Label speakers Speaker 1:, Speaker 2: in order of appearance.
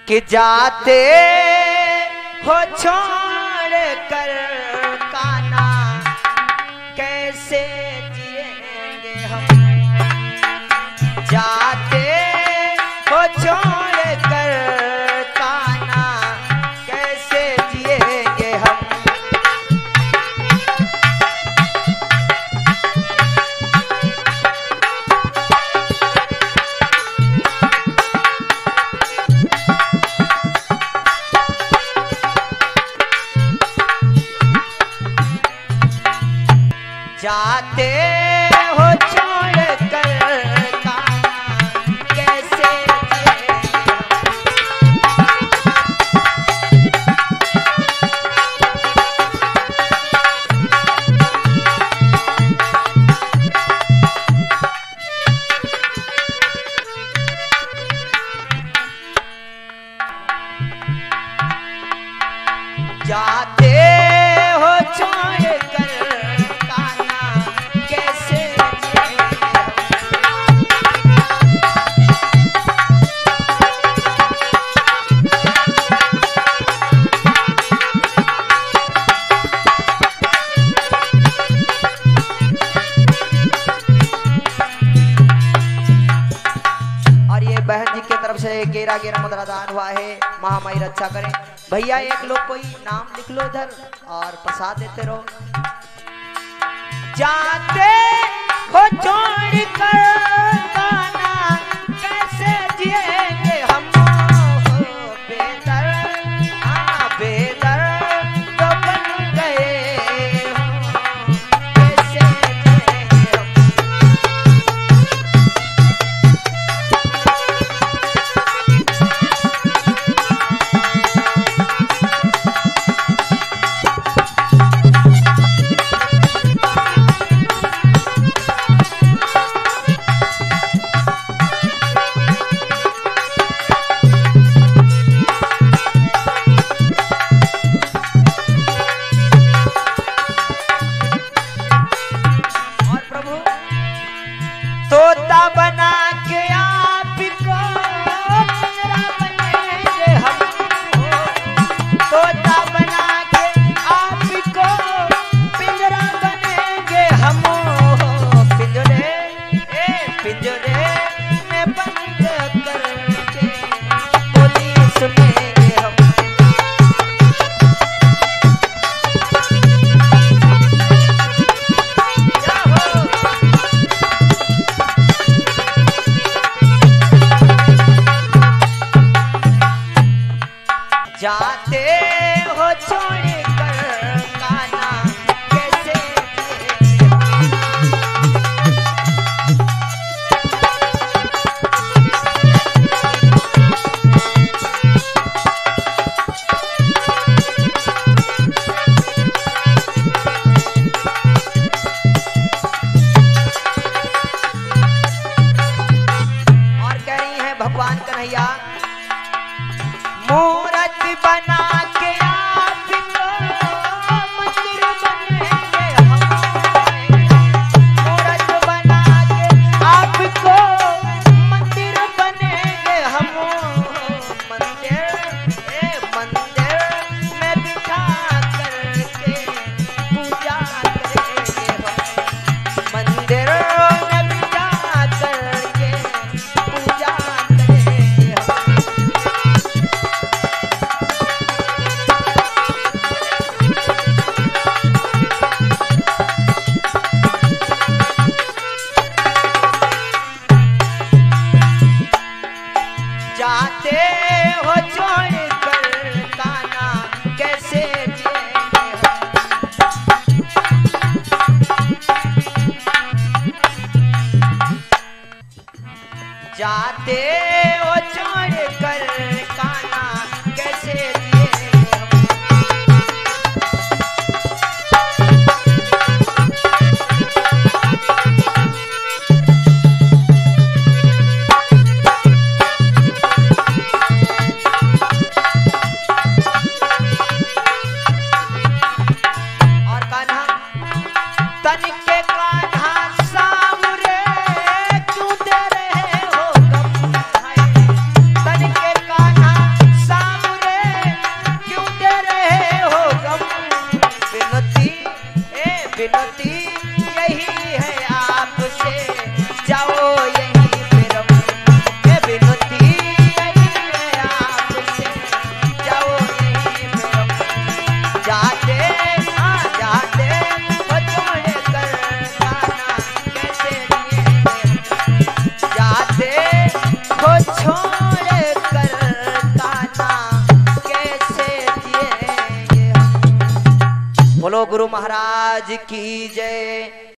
Speaker 1: कि जाते हो छोड़ कर कान्हा कैसे जिएंगे हम। जाते हो छोड़ कर कान्हा कैसे जिएंगे हम। जाते हो छोड़ कर कान्हा कैसे जिएंगे हम। जाते हो छोड़ कर गेरा गेरा मुद्रा दान हुआ है। महामाई रक्षा करें। भैया एक लोग कोई नाम लिख लो इधर और प्रसाद देते रहो। जाते हो छोड़ कर कान्हा कैसे जिएंगे हम। बेदर्द बेदर्द तो बन गए कैसे जिएंगे हम। तोता बना के आपको पिंजरा बनेंगे हम। तोता बना के आपको पिंजरा बनेंगे हम। पिंजरे पिंजरे में बंद करके बोली सुनेंगे हम। जाते हो छोड़ कर कान्हा कैसे जिएंगे और कह रही है भगवान कन्हैया मूरत बना के आपको मंदिर बनेंगे हम। मूरत बना के आपको मंदिर बनेंगे हम। मंदिर में बिठा करके पूजा करेंगे हम। मंदिर में बिठा करके पूजा करेंगे हम। जाते हो छोड़ कर कान्हा कैसे जिएंगे हम। जाते हो छोड़ कर कान्हा कैसे जिएंगे हम। तन के कान्हा विनती यही है आपसे, जाओ यहीं पे रहो। ये विनती यही है आपसे, जाओ यहीं पे रहो। जाते जाते वो छोड़ कर खाना कैसे दिए, जाते वो छोड़ कर खाना कैसे दिए। बोलो गुरु महाराज की जय।